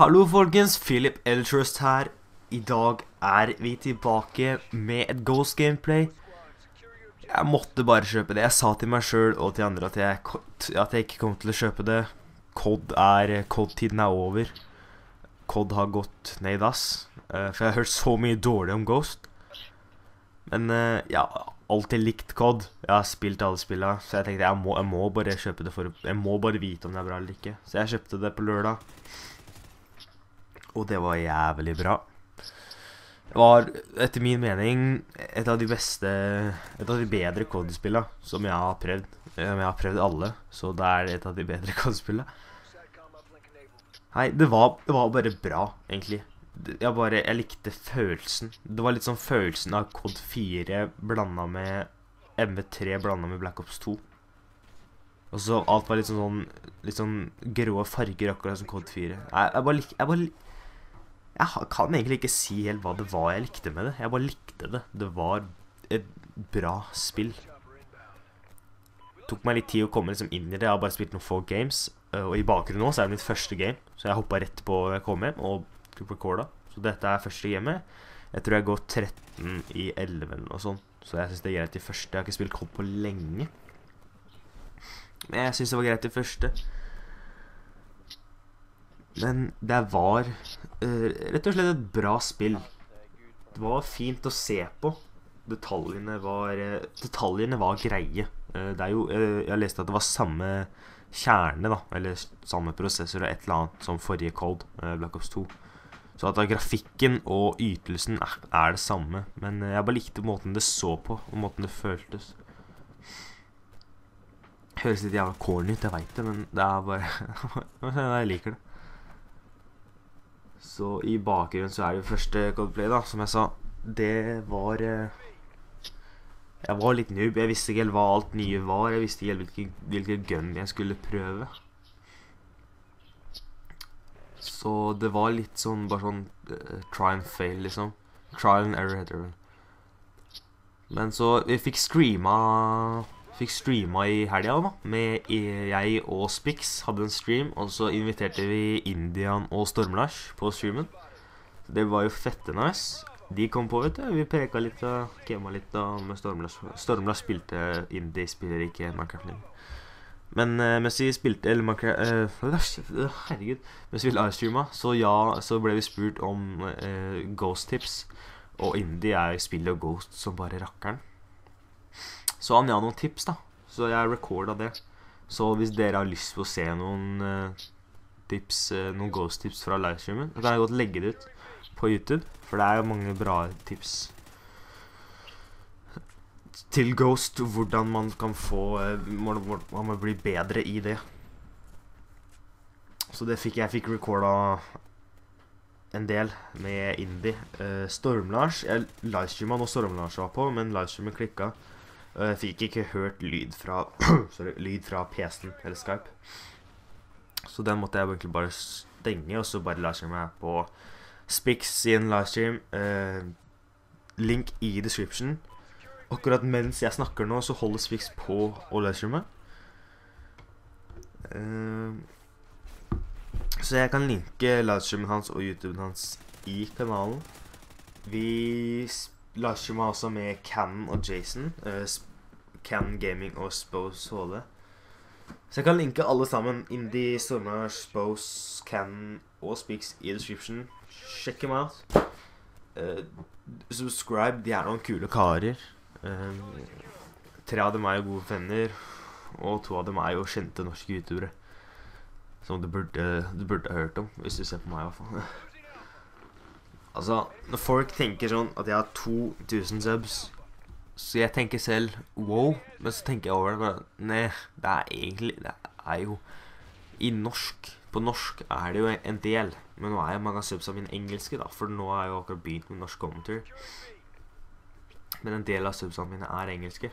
Hallo folkens, Philip Eltrust her. I dag er vi tilbake med et Ghost gameplay. Jeg måtte bare kjøpe det. Jeg sa til meg selv og til andre at jeg ikke kom til å kjøpe det. COD-tiden er over. COD har gått ned i dass. For jeg har hørt så mye dårlig om Ghost. Men jeg har alltid likt COD. Jeg har spilt alle spillene, så jeg tenkte jeg må bare kjøpe det jeg må bare vite om det er bra eller ikke. Så jeg kjøpte det på lørdag. Og det var jævlig bra. Det var, etter min mening, et av de bedre COD-spillene som jeg har prøvd. Jeg har prøvd alle, så det er et av de bedre COD-spillene. Nei, det var bare bra, egentlig. Jeg likte følelsen. Det var litt sånn følelsen av COD 4 blandet med MV3 blandet med Black Ops 2. Og så alt var litt sånn grå farger akkurat som COD 4. Jeg kan egentlig ikke si helt hva det var jeg likte med det. Jeg bare likte det. Det var et bra spill. Det tok meg litt tid å komme liksom inn i det. Jeg har bare spilt noen få games. Og i bakgrunnen nå så er det mitt første game. Så jeg hoppet rett på da jeg kom hjem og recordet. Så dette er første gamet. Jeg tror jeg går 13 i 11 eller noe sånt. Så jeg synes det er greit i første. Jeg har ikke spilt COD på lenge. Men jeg synes det var greit i første. Men det var rett og slett et bra spill. Det var fint å se på. Detaljene var greie. Det er jo, jeg leste at det var samme kjerne da, eller samme prosessor og et eller annet som forrige COD, Black Ops 2. Så at grafikken og ytelsen er det samme. Men jeg bare likte måten det så på, og måten det føltes. Høres litt jævla corny ut, jeg vet det, men det er bare jeg liker det. Så i bakgrunnen så er det jo første COD-play da, som jeg sa. Det var jeg var litt noob. Jeg visste ikke helt hva alt nye var. Jeg visste ikke helt hvilke gun jeg skulle prøve. Så det var litt sånn, bare sånn try and fail liksom. Trial and error heter det. Men så vi fikk streama i helga da, med jeg og Spix hadde en stream, og så inviterte vi Indian og Stormlash på streamen. Det var jo fette nice. De kom på, vet du, vi preka litt og kema litt da med Stormlash. Stormlash spilte indie, spiller ikke Minecraft lenger. Men mens vi spilte, eller Minecraft, herregud, mens vi livestreama, så ble vi spurt om Ghost-tips, og indie spiller Ghost som bare rakkeren. Så han noen tips da, så jeg recordet det. Så hvis dere har lyst på å se noen noen Ghost-tips fra livestreamen, så kan jeg godt legge det ut på YouTube, for det er jo mange bra tips til Ghost, hvordan man kan få, man må bli bedre i det. Så jeg fikk recordet en del med indie. Stormlash, jeg livestreamet når Stormlash var på, men livestreamen klikket. Jeg fikk ikke hørt lyd fra PC-en eller Skype. Så den måtte jeg egentlig bare stenge, og så bare livestreame meg på Spix sin livestream. Link i description. Akkurat mens jeg snakker nå, så holder Spix på å livestreame. Så jeg kan linke livestreamen hans og YouTuben hans i kanalen. Vi livestreamer også med Canon og Jason, Canon Gaming og Spose HD. Så jeg kan linke alle sammen, Indie, Stormlash, Spose, Canon og Spix i description. Check them out. Subscribe, de noen kule karer. 3 av dem jo gode venner, og 2 av dem jo kjente norske youtubere. Som du burde ha hørt om, hvis du ser på meg i hvert fall. Altså, når folk tenker sånn at jeg har 2000 subs, så jeg tenker selv, wow, men så tenker jeg over det, nei, det egentlig, det jo i norsk, på norsk det jo en del, men nå jo mange av subsene mine engelske da, for nå jeg jo akkurat begynt med norsk commentary. Men en del av subsene mine engelske.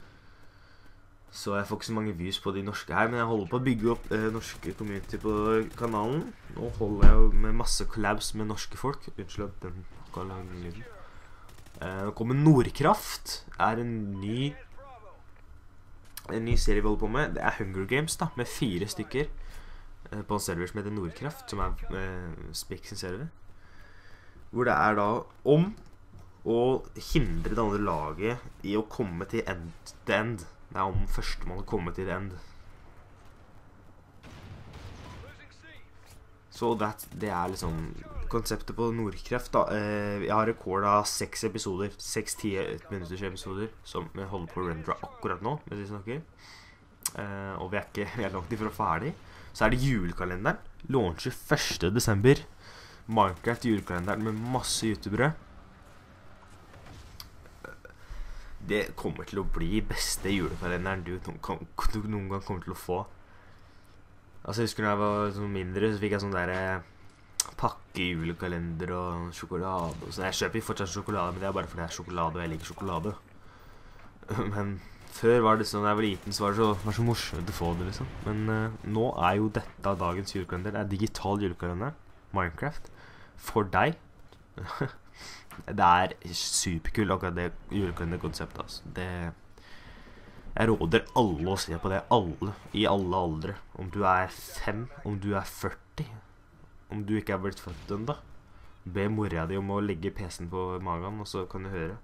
Så jeg får ikke så mange views på de norske her, men jeg holder på å bygge opp norske community på kanalen. Nå holder jeg jo med masse collabs med norske folk. Unnskyld at den kan lage lyden. Nå kommer Nordkraft. En ny serie vi holder på med. Det Hunger Games da, med 4 stykker. på en server som heter Nordkraft, som Spik sin server. Hvor det da om å hindre det andre laget i å komme til the end. Det om førstemann å komme til the end. Så det liksom konseptet på Nordkraft da. Jeg har rekordet 6 episoder, 6-10 minutters episoder, som jeg holder på å rendere akkurat nå, mens vi snakker. Og vi er langt ifra ferdig. Så det julekalenderen, launcher 1. desember. Minecraft julekalenderen med masse youtubere. Det kommer til å bli beste julekalenderen du noen gang kommer til å få. Altså, jeg husker når jeg var sånn mindre, så fikk jeg sånn der pakkejulekalender og sjokolade og sånn. Jeg kjøper fortsatt sjokolade, men det bare fordi det sjokolade, og jeg liker sjokolade. Men før var det sånn, da jeg var liten, så var det så morsomt å få det, liksom. Men nå jo dette dagens julekalender. Det digital julekalender, Minecraft, for deg. Det superkul, akkurat det julekalenderkonseptet, altså. Jeg råder alle å se på det, alle, i alle aldre. Om du 5, om du 40, om du ikke blitt født enda. Be mora di om å legge PC-en på magen, og så kan du høre.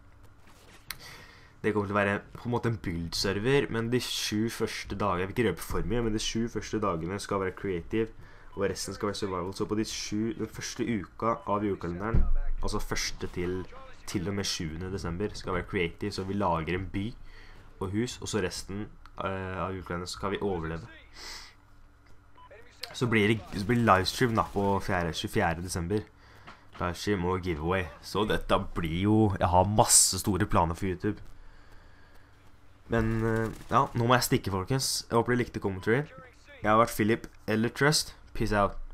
Det kommer til å være på en måte en build-server, men de 7 første dagene, jeg vil ikke røpe for mye, men de 7 første dagene skal være creative, og resten skal være survival. Så på den første uka av julekalenderen, altså 1. til og med 7. desember, skal være creative, så vi lager en by og hus, og så resten av julekalenderen skal vi overleve. Så blir det livestream da på 24. desember. Livestream og giveaway. Så dette blir jo, jeg har masse store planer for YouTube. Men ja, nå må jeg stikke, folkens. Jeg håper dere likte commentary. Jeg har vært Philip eller Trust. Peace out.